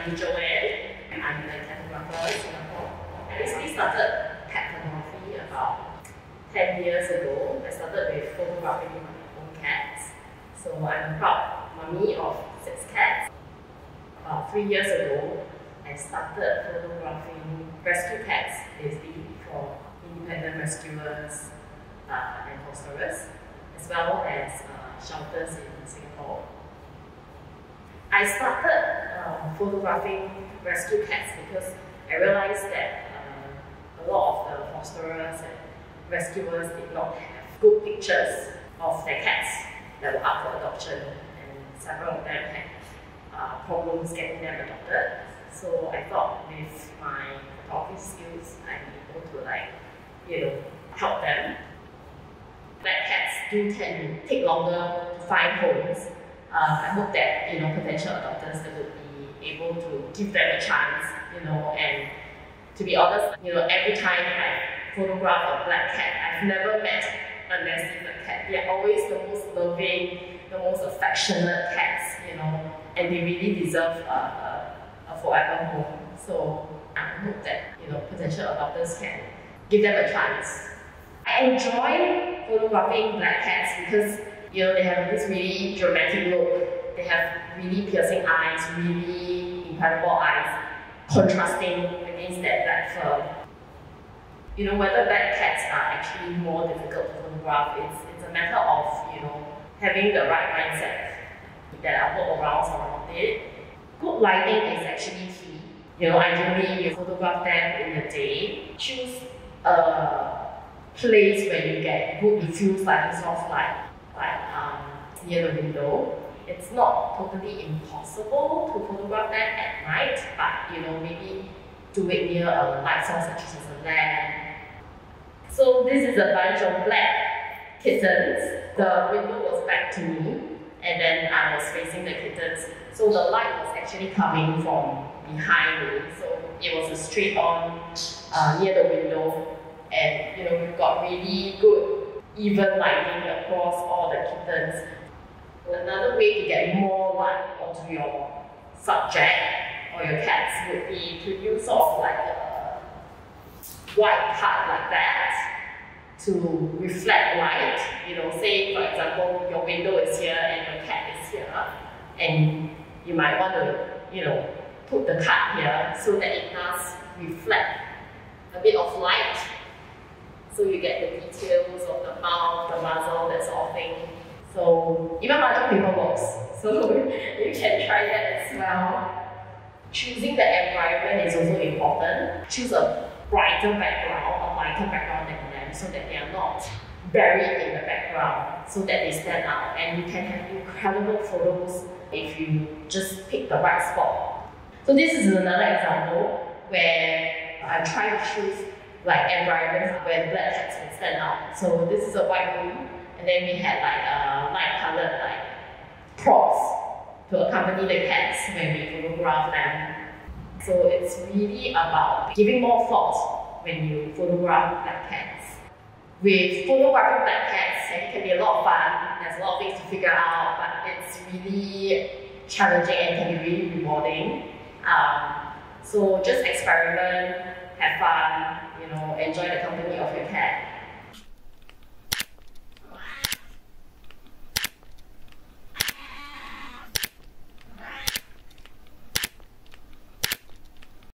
I'm Joanne. I'm the Catographer in Singapore. I recently started pet photography about 10 years ago. I started with photographing my own cats. So I'm a proud mummy of 6 cats. About 3 years ago, I started photographing rescue cats, basically for independent rescuers and fosterers, as well as shelters in Singapore. I started photographing rescue cats because I realized that a lot of the fosterers and rescuers did not have good pictures of their cats that were up for adoption, and several of them had problems getting them adopted. So I thought with my photography skills, I'm able to help them. Black cats do tend to take longer to find homes. I hope that potential adopters that would be able to give them a chance, and to be honest, every time I photograph a black cat, I've never met a nasty black cat. They're always the most loving, the most affectionate cats, and they really deserve a forever home. So I hope that potential adopters can give them a chance. I enjoy photographing black cats because they have this really dramatic look. They have really piercing eyes, really incredible eyes, contrasting against that black fur. Whether black cats are actually more difficult to photograph, it's a matter of having the right mindset. There are workarounds around it. Good lighting is actually key. Ideally you photograph them in the day. Choose a place where you get good diffuse light, soft light, near the window. It's not totally impossible to photograph them at night, but maybe do it near a light source such as a lamp. So this is a bunch of black kittens. The window was back to me, and then I was facing the kittens. So the light was actually coming from behind me. So it was a straight on near the window, and we've got really good even lighting across all the kittens. Another way to get more light onto your subject or your cats would be to use sort of like a white card like that to reflect light. Say for example your window is here and your cat is here, and you might want to put the card here so that it does reflect a bit of light. So you get the details of the mouth, the muzzle, that sort of thing. So even mahjong paper works. So you can try that as well. Choosing the environment is also important. Choose a brighter background, a lighter background than them, so that they are not buried in the background, so that they stand out. And you can have incredible photos if you just pick the right spot. So this is another example where I try to choose environments where the black cats can stand out. So this is a white room, and then we had light colored props to accompany the cats when we photograph them. So it's really about giving more thought when you photograph black cats. With photographing black cats, it can be a lot of fun. There's a lot of things to figure out, but it's really challenging and can be really rewarding. So just experiment, have fun, enjoy the company of your cat.